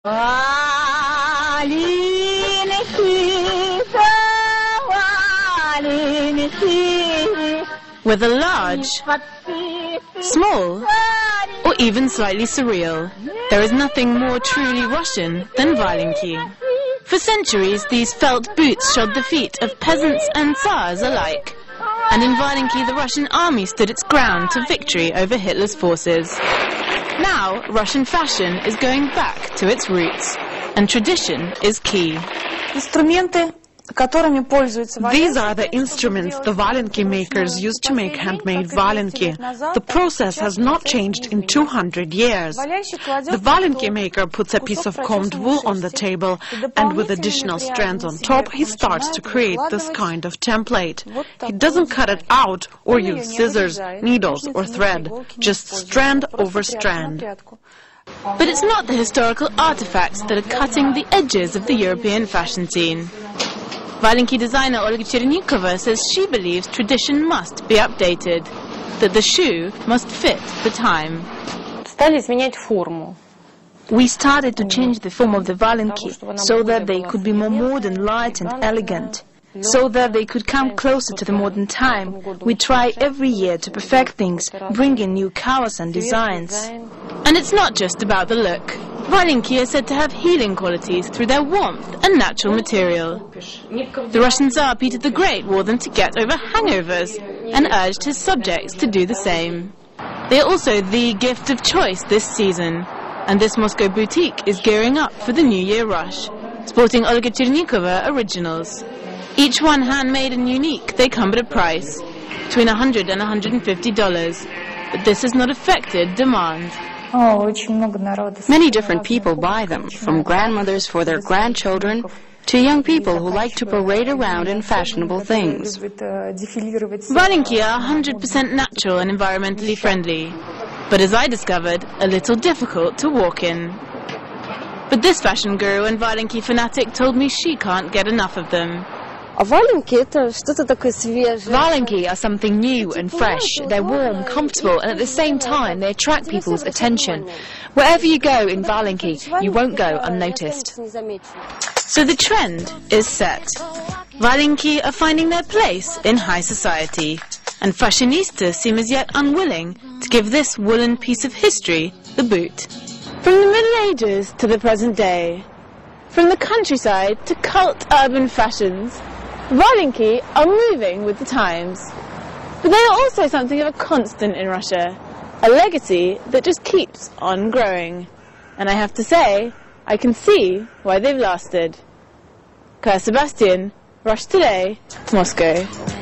Whether large, small, or even slightly surreal, there is nothing more truly Russian than valenki. For centuries, these felt boots shod the feet of peasants and Tsars alike. And in Valenki, the Russian army stood its ground to victory over Hitler's forces. Now, Russian fashion is going back to its roots, and tradition is key. These are the instruments the valenki makers used to make handmade valenki. The process has not changed in 200 years. The valenki maker puts a piece of combed wool on the table, and with additional strands on top, he starts to create this kind of template. He doesn't cut it out or use scissors, needles, or thread, just strand over strand. But it's not the historical artifacts that are cutting the edges of the European fashion scene. Valenki designer Olga Chernikova says she believes tradition must be updated, that the shoe must fit the time. We started to change the form of the valenki so that they could be more modern, light and elegant, so that they could come closer to the modern time. We try every year to perfect things, bring in new colors and designs. And it's not just about the look. Valenki are said to have healing qualities through their warmth and natural material. The Russian Tsar Peter the Great wore them to get over hangovers and urged his subjects to do the same. They are also the gift of choice this season, and this Moscow boutique is gearing up for the New Year rush, sporting Olga Chernikova originals. Each one handmade and unique, they come at a price, between $100 and $150, but this has not affected demand. Many different people buy them, from grandmothers for their grandchildren to young people who like to parade around in fashionable things. Valenki are 100% natural and environmentally friendly, but as I discovered, a little difficult to walk in. But this fashion guru and Valenki fanatic told me she can't get enough of them. Valenki are something new and fresh. They're warm, comfortable, and at the same time they attract people's attention. Wherever you go in Valenki, you won't go unnoticed. So the trend is set. Valenki are finding their place in high society, and fashionistas seem as yet unwilling to give this woolen piece of history the boot. From the Middle Ages to the present day, from the countryside to cult urban fashions, Valenki are moving with the times. But they are also something of a constant in Russia, a legacy that just keeps on growing. And I have to say, I can see why they've lasted. Kaya Sebastian, Russia Today, Moscow.